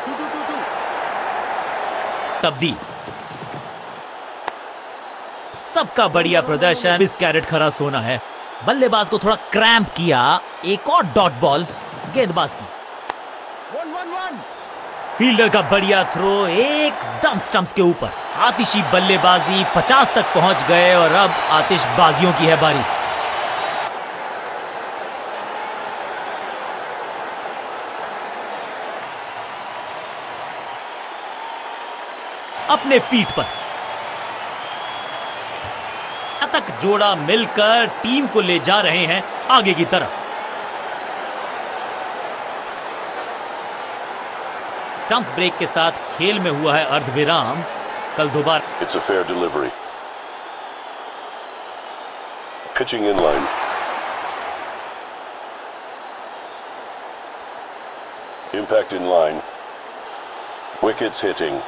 तब्दील। सबका बढ़िया प्रदर्शन, इस कैरेट खरा सोना है। बल्लेबाज को थोड़ा क्रैम्प किया, एक और डॉट बॉल गेंदबाज की। फील्डर का बढ़िया थ्रो एकदम स्टंप्स के ऊपर। आतिशी बल्लेबाजी, 50 तक पहुंच गए और अब आतिशबाजियों की है बारी। अपने फीट पर तक जोड़ा मिलकर टीम को ले जा रहे हैं आगे की तरफ। स्टंप्स ब्रेक के साथ खेल में हुआ है अर्धविराम। कल दोबारा It's a fair delivery. Pitching in line. Impact in line. Wickets hitting.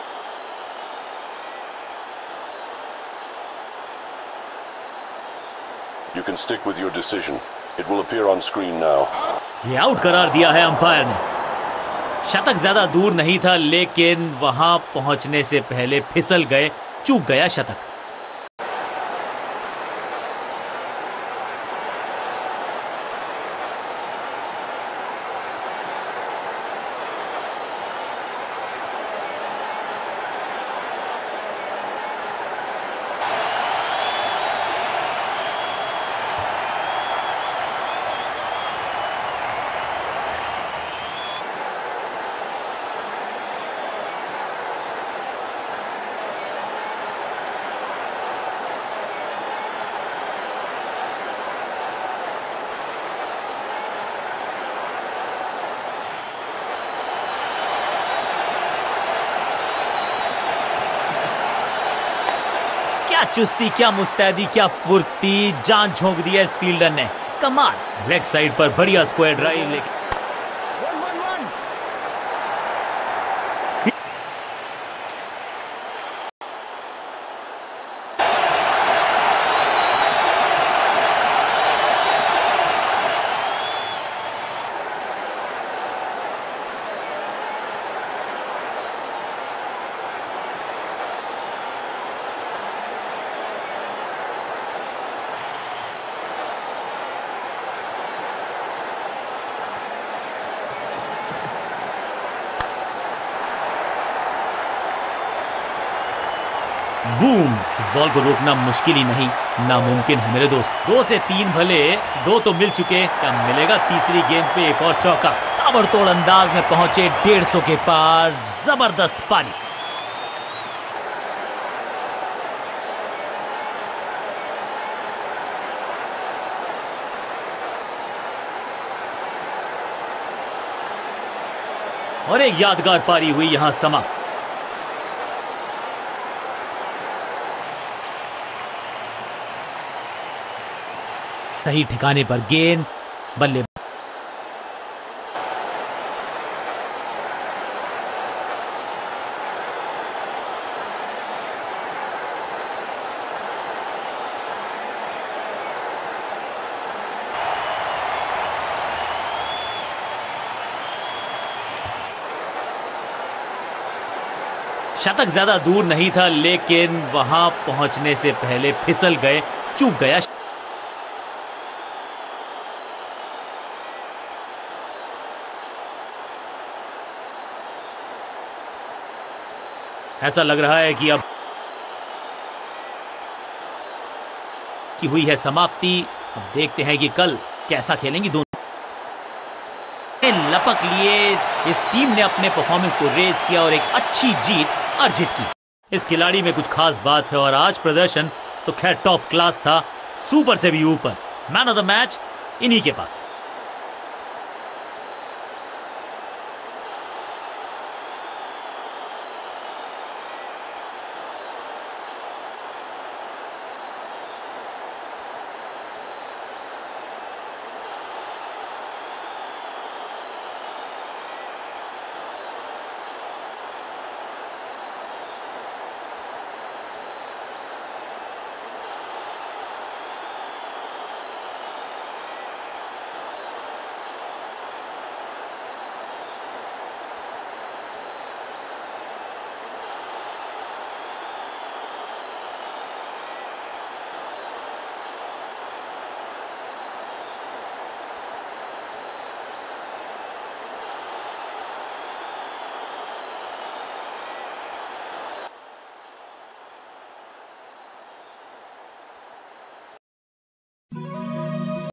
You can stick with your decision. It will appear on screen now. ये आउट करार दिया है अंपायर ने। शतक ज्यादा दूर नहीं था, लेकिन वहां पहुंचने से पहले फिसल गए, चूक गया शतक। क्या चुस्ती, क्या मुस्तैदी, क्या फुर्ती, जान झोंक दिया इस फील्डर ने। कमाल। लेग साइड पर बढ़िया स्क्वायर ड्राइव, लेकिन बूम। इस बॉल को रोकना मुश्किल ही नहीं, नामुमकिन है मेरे दोस्त। 2 से 3 भले, 2 तो मिल चुके, कब मिलेगा तीसरी गेंद पे एक और चौका। ताबड़तोड़ अंदाज में पहुंचे 150 के पार, जबरदस्त पारी। और एक यादगार पारी हुई यहां समाप्त। सही ठिकाने पर गेंद, बल्ले शतक ज्यादा दूर नहीं था, लेकिन वहां पहुंचने से पहले फिसल गए, चूक गया। ऐसा लग रहा है कि अब की हुई है समाप्ति। अब देखते हैं कि कल कैसा खेलेंगी दोनों। लपक लिए, इस टीम ने अपने परफॉर्मेंस को रेज किया और एक अच्छी जीत अर्जित की। इस खिलाड़ी में कुछ खास बात है और आज प्रदर्शन तो खैर टॉप क्लास था, सुपर से भी ऊपर। मैन ऑफ द मैच इन्हीं के पास।